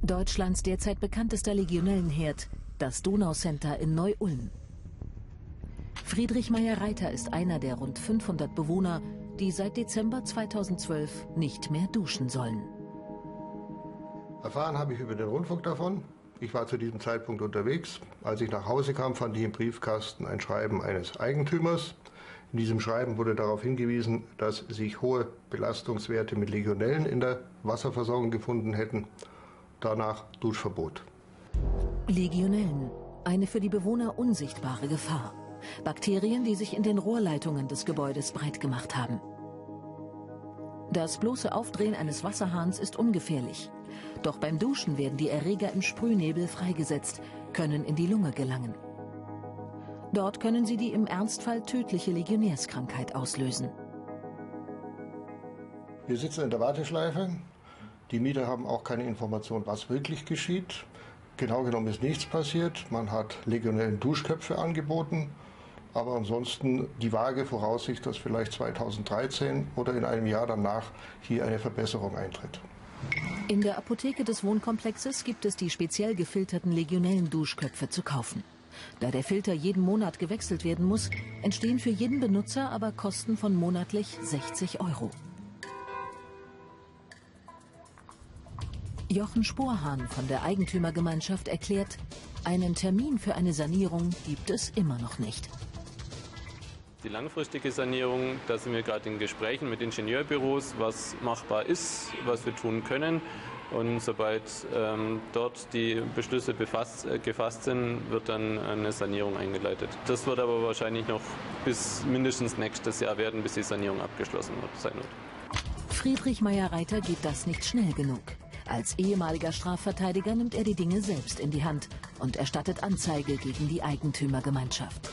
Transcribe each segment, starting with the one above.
Deutschlands derzeit bekanntester Legionellenherd, das Donaucenter in Neu-Ulm. Friedrich Meyer-Reiter ist einer der rund 500 Bewohner, die seit Dezember 2012 nicht mehr duschen sollen. Erfahren habe ich über den Rundfunk davon. Ich war zu diesem Zeitpunkt unterwegs. Als ich nach Hause kam, fand ich im Briefkasten ein Schreiben eines Eigentümers. In diesem Schreiben wurde darauf hingewiesen, dass sich hohe Belastungswerte mit Legionellen in der Wasserversorgung gefunden hätten. Danach Duschverbot. Legionellen, eine für die Bewohner unsichtbare Gefahr. Bakterien, die sich in den Rohrleitungen des Gebäudes breit gemacht haben. Das bloße Aufdrehen eines Wasserhahns ist ungefährlich. Doch beim Duschen werden die Erreger im Sprühnebel freigesetzt, können in die Lunge gelangen. Dort können sie die im Ernstfall tödliche Legionärskrankheit auslösen. Wir sitzen in der Warteschleife. Die Mieter haben auch keine Information, was wirklich geschieht. Genau genommen ist nichts passiert. Man hat legionellen Duschköpfe angeboten. Aber ansonsten die vage Voraussicht, dass vielleicht 2013 oder in einem Jahr danach hier eine Verbesserung eintritt. In der Apotheke des Wohnkomplexes gibt es die speziell gefilterten legionellen Duschköpfe zu kaufen. Da der Filter jeden Monat gewechselt werden muss, entstehen für jeden Benutzer aber Kosten von monatlich 60 €. Jochen Sporhahn von der Eigentümergemeinschaft erklärt, einen Termin für eine Sanierung gibt es immer noch nicht. Die langfristige Sanierung, da sind wir gerade in Gesprächen mit Ingenieurbüros, was machbar ist, was wir tun können. Und sobald dort die Beschlüsse gefasst sind, wird dann eine Sanierung eingeleitet. Das wird aber wahrscheinlich noch bis mindestens nächstes Jahr werden, bis die Sanierung abgeschlossen sein wird. Friedrich Meyer-Reiter geht das nicht schnell genug. Als ehemaliger Strafverteidiger nimmt er die Dinge selbst in die Hand und erstattet Anzeige gegen die Eigentümergemeinschaft.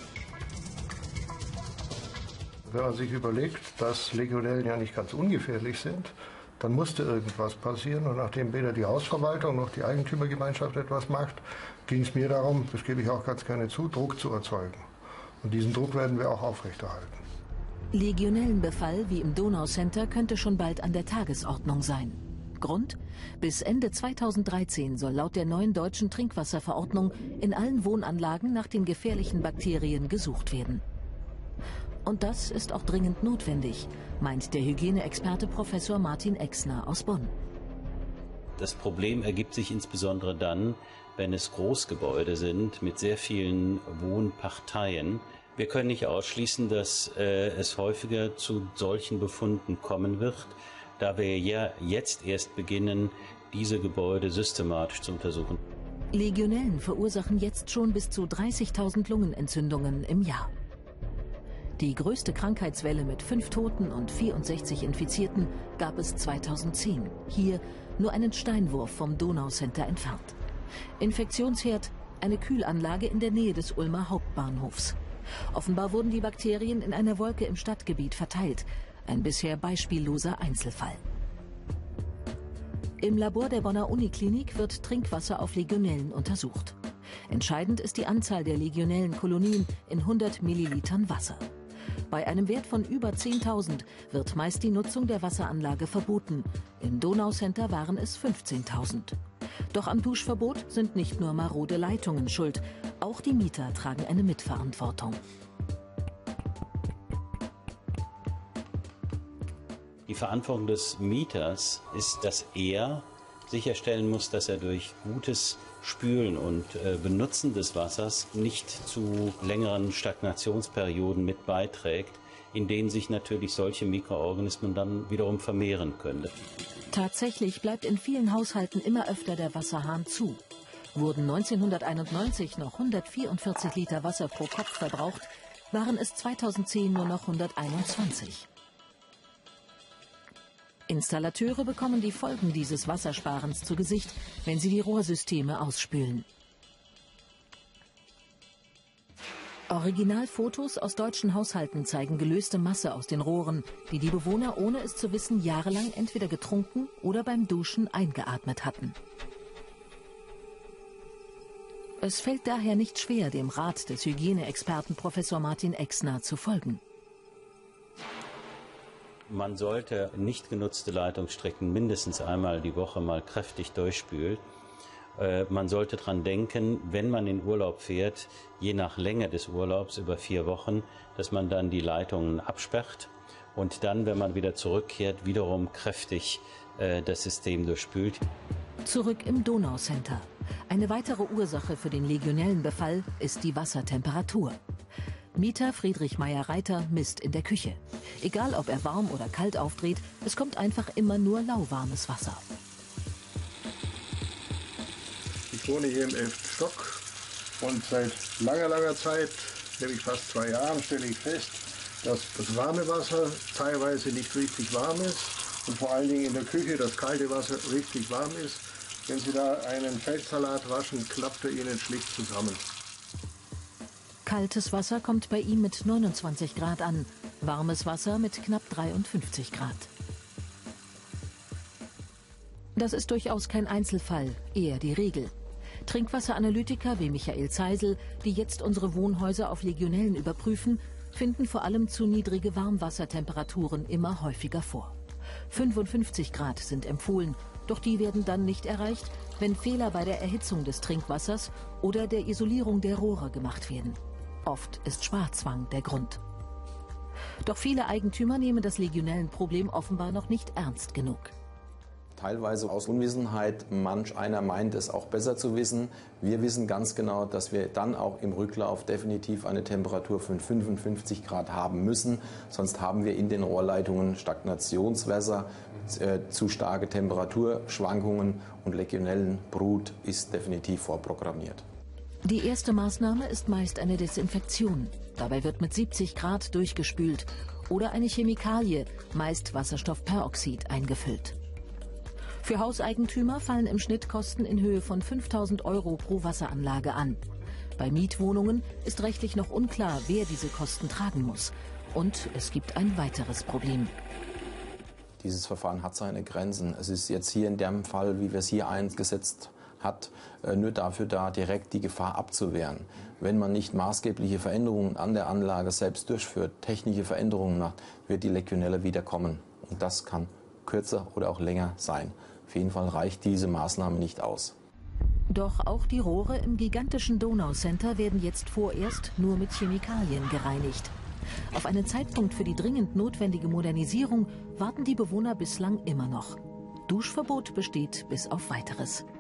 Wenn man sich überlegt, dass Legionellen ja nicht ganz ungefährlich sind, dann musste irgendwas passieren. Und nachdem weder die Hausverwaltung noch die Eigentümergemeinschaft etwas macht, ging es mir darum, das gebe ich auch ganz gerne zu, Druck zu erzeugen. Und diesen Druck werden wir auch aufrechterhalten. Legionellenbefall wie im Donaucenter könnte schon bald an der Tagesordnung sein. Grund? Bis Ende 2013 soll laut der neuen deutschen Trinkwasserverordnung in allen Wohnanlagen nach den gefährlichen Bakterien gesucht werden. Und das ist auch dringend notwendig, meint der Hygieneexperte Professor Martin Exner aus Bonn. Das Problem ergibt sich insbesondere dann, wenn es Großgebäude sind mit sehr vielen Wohnparteien. Wir können nicht ausschließen, dass es häufiger zu solchen Befunden kommen wird, da wir ja jetzt erst beginnen, diese Gebäude systematisch zu untersuchen. Legionellen verursachen jetzt schon bis zu 30.000 Lungenentzündungen im Jahr. Die größte Krankheitswelle mit 5 Toten und 64 Infizierten gab es 2010. Hier nur einen Steinwurf vom Donaucenter entfernt. Infektionsherd, eine Kühlanlage in der Nähe des Ulmer Hauptbahnhofs. Offenbar wurden die Bakterien in einer Wolke im Stadtgebiet verteilt. Ein bisher beispielloser Einzelfall. Im Labor der Bonner Uniklinik wird Trinkwasser auf Legionellen untersucht. Entscheidend ist die Anzahl der Legionellenkolonien in 100 Millilitern Wasser. Bei einem Wert von über 10.000 wird meist die Nutzung der Wasseranlage verboten. Im Donaucenter waren es 15.000. Doch am Duschverbot sind nicht nur marode Leitungen schuld. Auch die Mieter tragen eine Mitverantwortung. Die Verantwortung des Mieters ist, dass er sicherstellen muss, dass er durch gutes Spülen und Benutzen des Wassers nicht zu längeren Stagnationsperioden mit beiträgt, in denen sich natürlich solche Mikroorganismen dann wiederum vermehren können. Tatsächlich bleibt in vielen Haushalten immer öfter der Wasserhahn zu. Wurden 1991 noch 144 Liter Wasser pro Kopf verbraucht, waren es 2010 nur noch 121. Installateure bekommen die Folgen dieses Wassersparens zu Gesicht, wenn sie die Rohrsysteme ausspülen. Originalfotos aus deutschen Haushalten zeigen gelöste Masse aus den Rohren, die die Bewohner, ohne es zu wissen, jahrelang entweder getrunken oder beim Duschen eingeatmet hatten. Es fällt daher nicht schwer, dem Rat des Hygieneexperten Professor Martin Exner zu folgen. Man sollte nicht genutzte Leitungsstrecken mindestens einmal die Woche mal kräftig durchspülen. Man sollte dran denken, wenn man in Urlaub fährt, je nach Länge des Urlaubs über 4 Wochen, dass man dann die Leitungen absperrt und dann, wenn man wieder zurückkehrt, wiederum kräftig das System durchspült. Zurück im Donauscenter. Eine weitere Ursache für den Legionellenbefall ist die Wassertemperatur. Mieter Friedrich Meyer-Reiter misst in der Küche. Egal, ob er warm oder kalt aufdreht, es kommt einfach immer nur lauwarmes Wasser. Ich wohne hier im 11. Stock und seit langer Zeit, nämlich fast 2 Jahren, stelle ich fest, dass das warme Wasser teilweise nicht richtig warm ist und vor allen Dingen in der Küche das kalte Wasser richtig warm ist. Wenn Sie da einen Feldsalat waschen, klappt er Ihnen schlicht zusammen. Kaltes Wasser kommt bei ihm mit 29 Grad an, warmes Wasser mit knapp 53 Grad. Das ist durchaus kein Einzelfall, eher die Regel. Trinkwasseranalytiker wie Michael Zeisel, die jetzt unsere Wohnhäuser auf Legionellen überprüfen, finden vor allem zu niedrige Warmwassertemperaturen immer häufiger vor. 55 Grad sind empfohlen, doch die werden dann nicht erreicht, wenn Fehler bei der Erhitzung des Trinkwassers oder der Isolierung der Rohre gemacht werden. Oft ist Sparzwang der Grund. Doch viele Eigentümer nehmen das Legionellenproblem offenbar noch nicht ernst genug. Teilweise aus Unwissenheit, manch einer meint es auch besser zu wissen. Wir wissen ganz genau, dass wir dann auch im Rücklauf definitiv eine Temperatur von 55 Grad haben müssen. Sonst haben wir in den Rohrleitungen Stagnationswässer, zu starke Temperaturschwankungen und Legionellenbrut ist definitiv vorprogrammiert. Die erste Maßnahme ist meist eine Desinfektion. Dabei wird mit 70 Grad durchgespült oder eine Chemikalie, meist Wasserstoffperoxid, eingefüllt. Für Hauseigentümer fallen im Schnitt Kosten in Höhe von 5.000 € pro Wasseranlage an. Bei Mietwohnungen ist rechtlich noch unklar, wer diese Kosten tragen muss. Und es gibt ein weiteres Problem. Dieses Verfahren hat seine Grenzen. Es ist jetzt hier in dem Fall, wie wir es hier eingesetzt hat, nur dafür da, direkt die Gefahr abzuwehren. Wenn man nicht maßgebliche Veränderungen an der Anlage selbst durchführt, technische Veränderungen macht, wird die Legionelle wieder kommen. Und das kann kürzer oder auch länger sein. Auf jeden Fall reicht diese Maßnahme nicht aus. Doch auch die Rohre im gigantischen Donauscenter werden jetzt vorerst nur mit Chemikalien gereinigt. Auf einen Zeitpunkt für die dringend notwendige Modernisierung warten die Bewohner bislang immer noch. Duschverbot besteht bis auf Weiteres.